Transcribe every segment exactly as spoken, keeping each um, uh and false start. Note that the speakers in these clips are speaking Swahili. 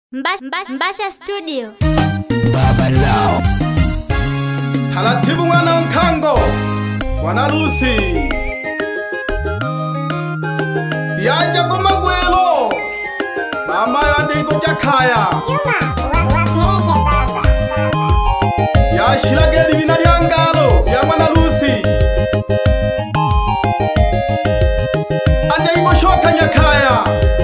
Mbasha, Mbasha, Mbasha Studio. Baba Lao Halatibu mwana mkango Wana Lucy Yaja kumagwelo Mama yandiko jakaya Yashilageli binaliangalo ya Wana Lucy Ande iko shoka nyakaya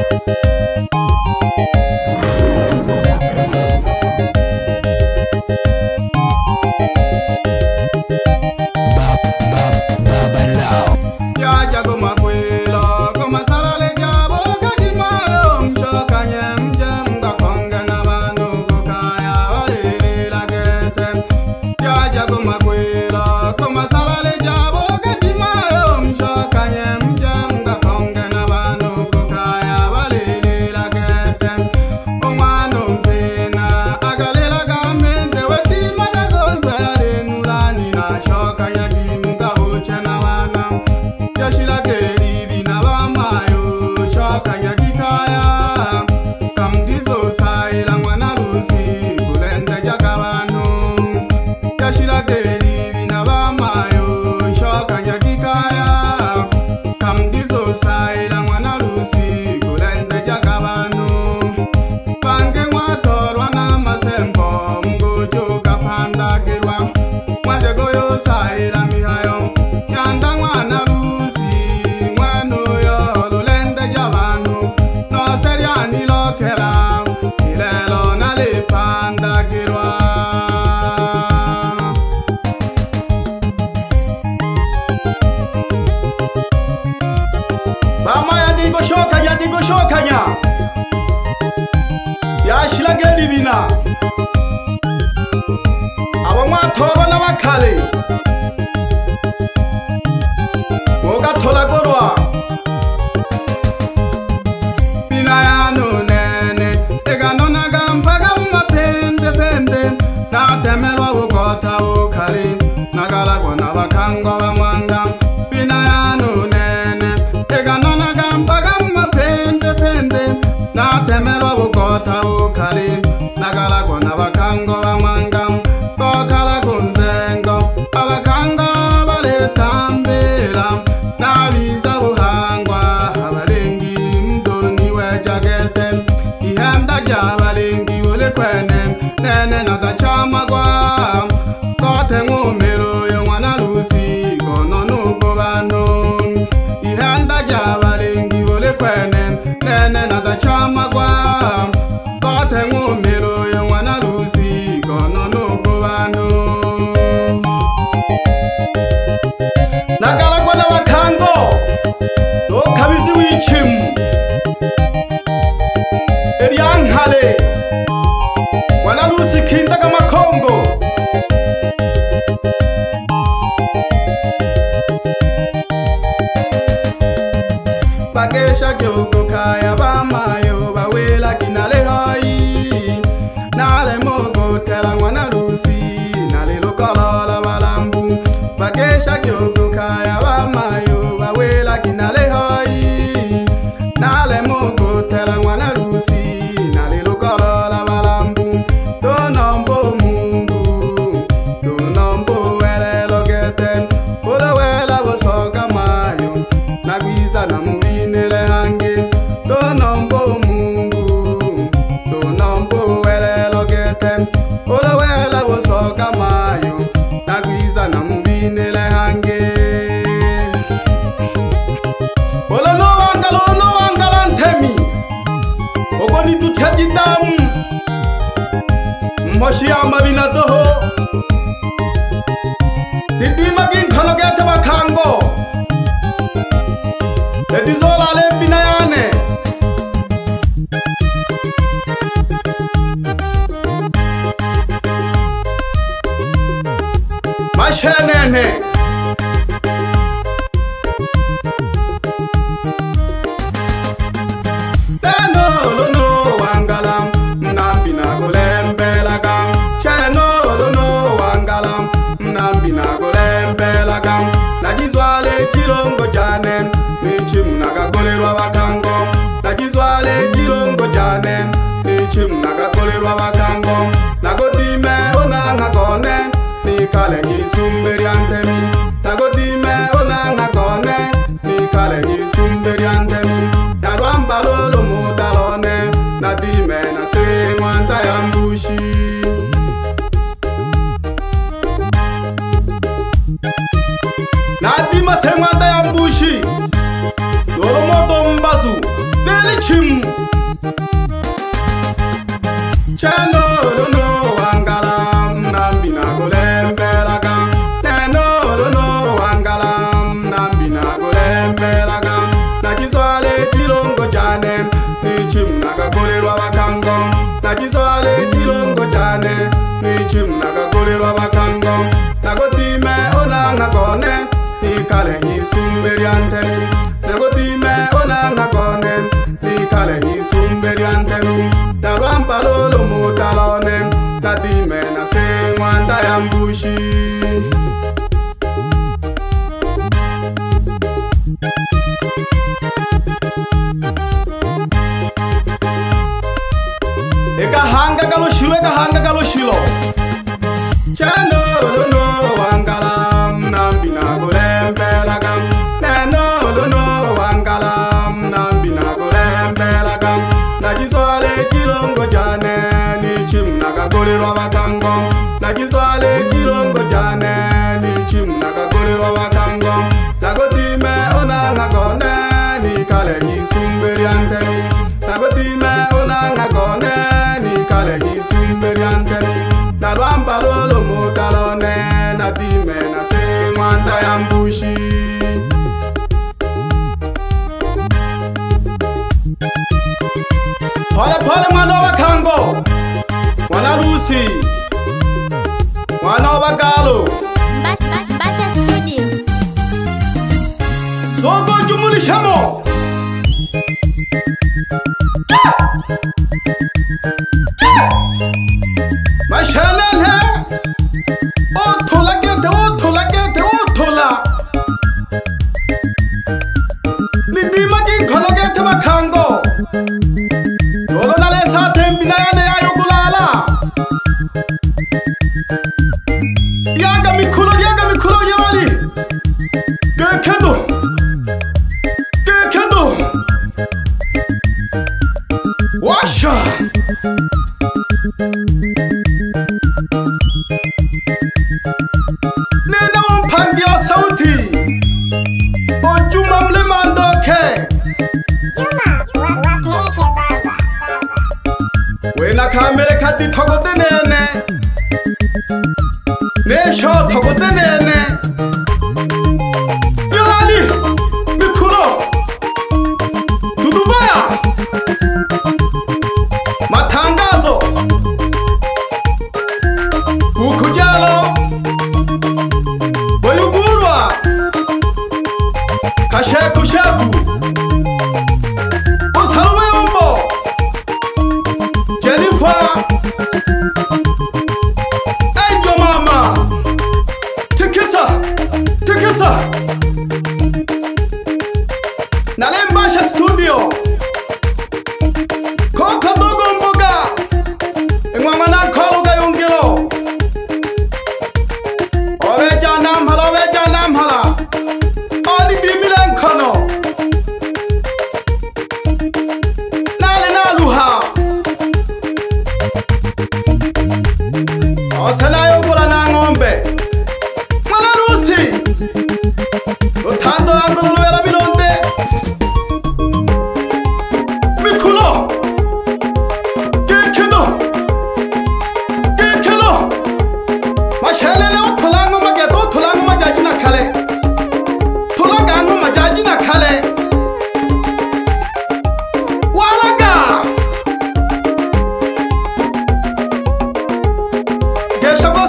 Shokanya dingo shokanya Yashilageli bina Abamwa toro na bakale Boga tola gorwa Bina ya no nene Ega no nagampaga mapende pende Na temelwa ukota ukali Nagala kwa na bakangwa bamwanga Bina ya no nene Ega no nagampaga na temero bukota ukali nagala kona bakango bamanga kokala kunzengo abakanga baletambira nabiza buhangwa abalengi mdoni wejagete ihenda ryabalengi bole kwene nene nadacamagwa kote ngumero yo Mwana Lucy kono nuko bantu ihenda ryabalengi bole kwene nene nadacamagwa kote ngumero yo Mwana Lucy kono nuko bantu nagalagwa n'abakango nokabizi w'ichimu eryankale Mwana Lucy kindaga makongo Bagesha gyoko kaya bamayo bawela kinale hai Nale mogo tela Mwana Lucy nale lokolola balambu Bagesha gyoko kaya bamayo bawela kinale hai Nale mogo tela Mwana Lucy nale lokolola balambu Donombo mungu Donombo wele logeten Kolo wela bosoka mayo Nagwiza na mungu hangi donombo mungu donombo wele logete olo wela bosoka mayo nagwiza na mubinele hangi olo no wangalo no wangala ntemi ogo ni tuchajitamu mhoshi amabina doho didima ginkono gete bakango Edizola lempina yane Mashenene Deno lono wangalam Mnambina golembelagam Cheno lono wangalam Mnambina golembelagam Najizwale chilongo janen Nichimu naga golerwa bakango Najizwale chilongo janen Nichimu naga golirwa bakango nagodime onanga gone nikale ngisumberyantemi nagodime onanga gone nikale ngisumberyantemi narwambalolo mudalone nadime nasengwanta yambushi nadima sengwanta yambushi Dolomoto mbazu Deli chim Chano lono wangala Nambi na golembelaga Neno lono wangala Nambi na golembelaga Nakizwale tilongo jane Ni chim naga golirwa bakango Nakizwale tilongo jane Ni chim naga golirwa bakango Nagodime onanga gone Nikale hisumberyantemi Nagodime onanga gone Nikale hisumberyantemi Narwampalolo mutalone Nadime nasengwanta yambushi Eka hanga galo shilo, eka hanga galo shilo Chano lono wangala Nambi na golembelaga Neno lono wangala Nambi na golembelaga Najizwale kilongo jane Ni chim naga golirwa bakango Najizwale kilongo jane Ni chim naga golirwa bakango Nagodime onanga gone Nikale hisumberyantemi Nagodime onanga gone Nikale hisumberyantemi Narwambalolo mudalone Nadime nasengwanta yambushi Pole pole mwana wakango Mwana Lucy Mwana wakalo Mbasha Studio. Sogo jumulishamo Mashanan he Otola gete otola gete otola Nidima ki kono gete wakango Dolo nale sa tempina ya ne ayo kulala Yaga mikulo yaga mikulo yali Gekendo Gekendo Washa Nena wampangia sauti Ojuma mle mandoke Wena kamere kati togote nene Nesho togote nene Yali Mikuro Dudubaya Matangazo Ukujalo Boyugurwa Kasheku sheku Osaruwe umbo Jennifer Angel mama Tikisa Tikisa Nalembasha studio Koka dogo mboga Engwamana koluga yungilo Oveja namhala oveja namhala Oni dimile nkono Nale naluha Osana yogola na ngombe Mwana Lucy Utando langolo luela bilonde Mikulo Gekendo Gekelo Mashelele utolango mageto utolango majajina kale Tolagango majajina kale Walaga Geshago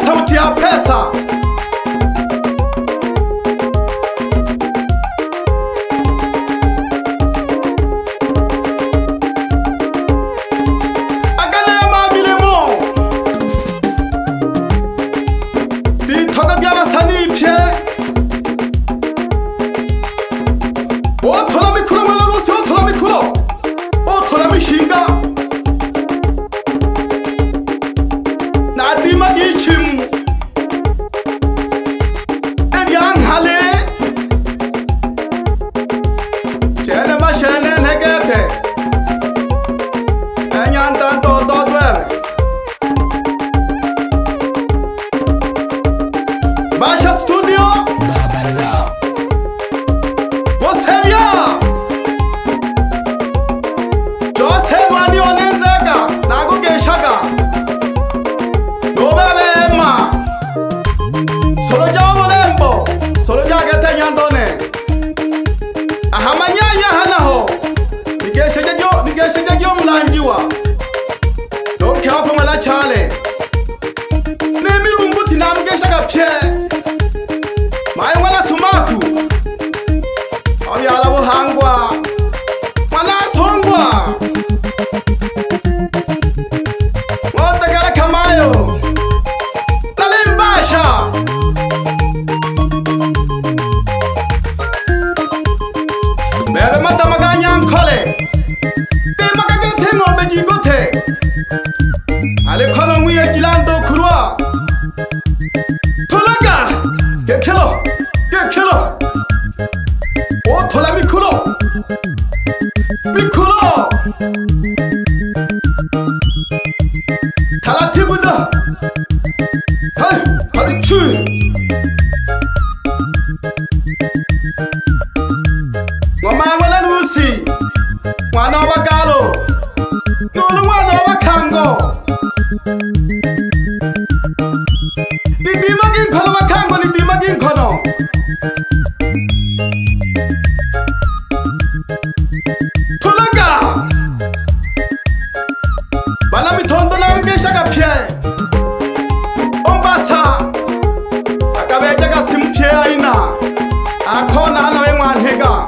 do do dwebe Basha Studio Babalao. Bosebia Jose Mani onenzega nago geshaga Nobebe Emma Solo jawo lembo Solo jagete nyandone Ahamanyanya hanaho Nigesheje jo nigesheje jo mlanjiwa Don't care for my chale Nemi rumbuti na mgeshaga pye Mai wala sumaku Obi alabo hangwa Wana songwa Wota gala kamayo Nalimbasha Bebe mata maganya nkole Te magagete ngombe jigote Ale kono mwiye jilando kurwa Tolaga Gekelo Gekelo O tola mikulo Mikulo Talatibuda Hai Hadi chui Ngoma wala nusi Mwana wabagalo Nulu mwana wabakango Nidima ginkono wakango Nidima ginkono Tulaga Bana mitondo na mgeshaga pye Ombasa Akabeja gasimpye aina Akona hano we mwantega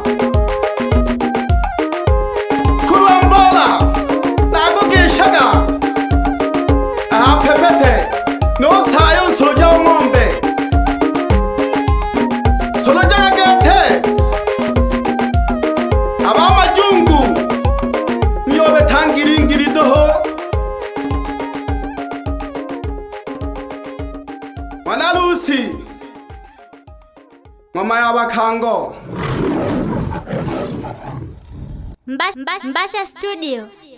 Kuruambola Nago geshaga Aha pepete No sayo solo jao ngombe Solo jaga gete Abama jungu Niyobe tangiringiri doho Wanalusi Mama yabakango Mbasha Studio.